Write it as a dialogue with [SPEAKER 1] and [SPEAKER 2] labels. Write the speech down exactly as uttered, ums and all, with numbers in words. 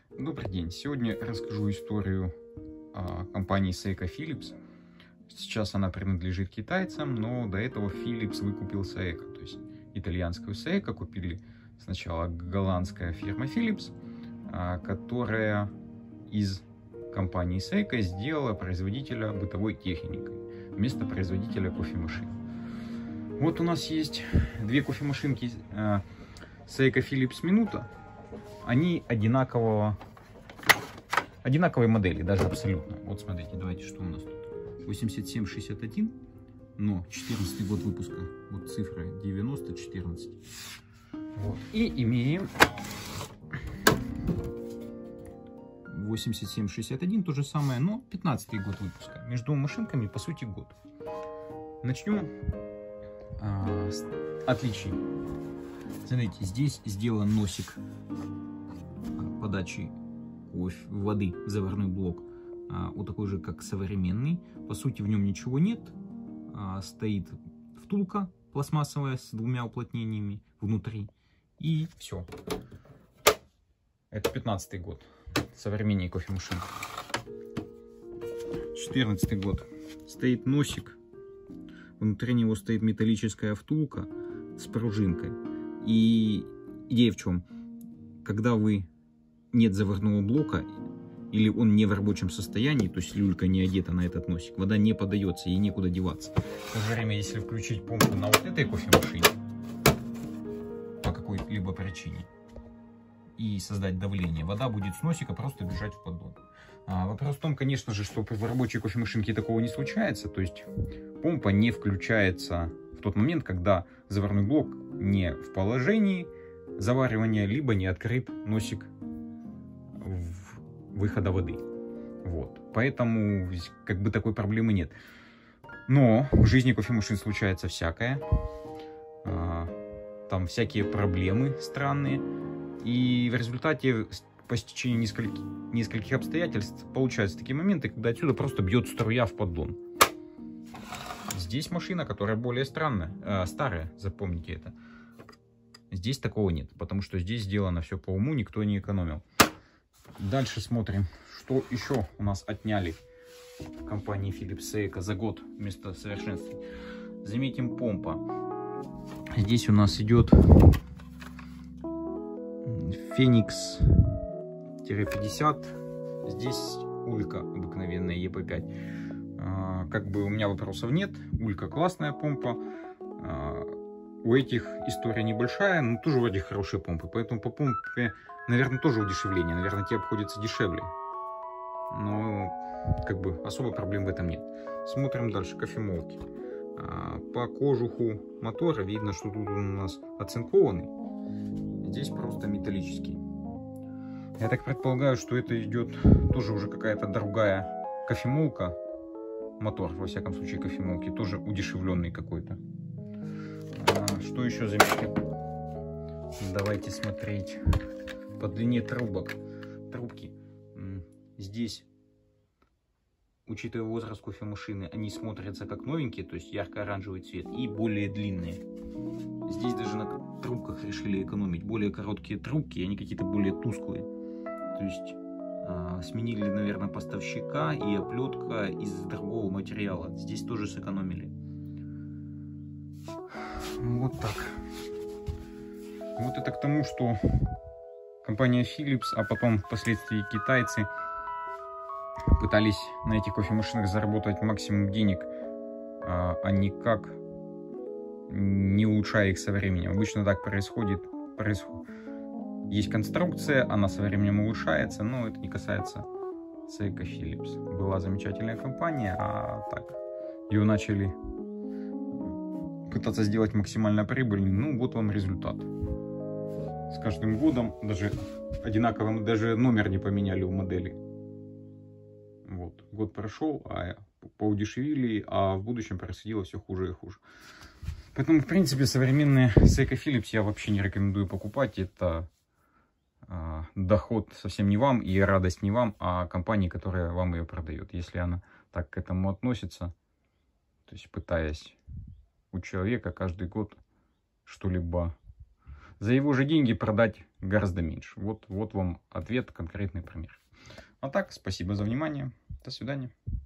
[SPEAKER 1] Добрый день! Сегодня расскажу историю о компании Seiko Philips. Сейчас она принадлежит китайцам, но до этого Philips выкупил Seiko. То есть итальянскую Seiko купили сначала голландская фирма Philips, которая из компании Seiko сделала производителя бытовой техники вместо производителя кофемашин. Вот у нас есть две кофемашинки Seiko Philips Minuta. Они одинакового, одинаковой модели, даже абсолютно. Вот смотрите, давайте, что у нас тут. восемьдесят семь шестьдесят один, но четырнадцатый год выпуска. Вот цифра девяносто четырнадцать. Вот. И имеем восемьдесят семь шестьдесят один, то же самое, но пятнадцатый год выпуска. Между двумя машинками, по сути, год. Начнем а, с отличий. Смотрите, здесь сделан носик подачи кофе, воды в заварной блок. А, вот такой же, как современный. По сути, в нем ничего нет. А, стоит втулка пластмассовая с двумя уплотнениями внутри. И все. Это пятнадцатый год. Современнее кофемашин. четырнадцатый год. Стоит носик. Внутри него стоит металлическая втулка с пружинкой. И идея в чем? Когда вы нет заварного блока, или он не в рабочем состоянии, то есть люлька не одета на этот носик, вода не подается, ей некуда деваться. В то же время, если включить помпу на вот этой кофемашине, по какой-либо причине, и создать давление, вода будет с носика просто бежать в поддон. А вопрос в том, конечно же, что в рабочей кофемашинке такого не случается, то есть помпа не включается в тот момент, когда заварной блок не в положении заваривания, либо не открыт носик выхода воды. Вот. Поэтому как бы такой проблемы нет. Но в жизни кофемашин случается всякое. Там всякие проблемы странные. И в результате по стечению нескольких, нескольких обстоятельств получаются такие моменты, когда отсюда просто бьет струя в поддон. Здесь машина, которая более странная, э, старая, запомните это. Здесь такого нет, потому что здесь сделано все по уму, никто не экономил. Дальше смотрим, что еще у нас отняли в компании Philips Seiko за год вместо совершенствования. Заметим, помпа. Здесь у нас идет Феникс пятьдесят. Здесь улька обыкновенная Е П пять. Как бы у меня вопросов нет. Улька классная помпа. У этих история небольшая, но тоже вроде хорошие помпы. Поэтому по помпе, наверное, тоже удешевление. Наверное, те обходятся дешевле. Но как бы особо проблем в этом нет. Смотрим дальше. Кофемолки. По кожуху мотора видно, что тут у нас оцинкованный. Здесь просто металлический. Я так предполагаю, что это идет тоже уже какая-то другая кофемолка. Мотор, во всяком случае, кофемолки тоже удешевленный какой-то. А, что еще заметим? Давайте смотреть по длине трубок. Трубки. Здесь, учитывая возраст кофемашины, они смотрятся как новенькие, то есть ярко-оранжевый цвет, и более длинные. Здесь даже на трубках решили экономить. Более короткие трубки, они какие-то более тусклые. То есть э, сменили, наверное, поставщика, и оплетка из другого материала. Здесь тоже сэкономили. Вот так. Вот это к тому, что компания Philips, а потом впоследствии китайцы пытались на этих кофемашинах заработать максимум денег, а, а никак не улучшая их со временем. Обычно так происходит. происходит. Есть конструкция, она со временем улучшается, но это не касается Seiko Philips. Была замечательная компания, а так ее начали пытаться сделать максимально прибыльной. Ну, вот вам результат. С каждым годом даже одинаковым, даже номер не поменяли у модели. Вот, год прошел, а поудешевили, а в будущем происходило все хуже и хуже. Поэтому, в принципе, современные Seiko Philips я вообще не рекомендую покупать. Это э, доход совсем не вам и радость не вам, а компании, которая вам ее продает. Если она так к этому относится, то есть пытаясь у человека каждый год что-либо за его же деньги продать гораздо меньше. Вот, вот вам ответ, конкретный пример. А так, спасибо за внимание. До свидания.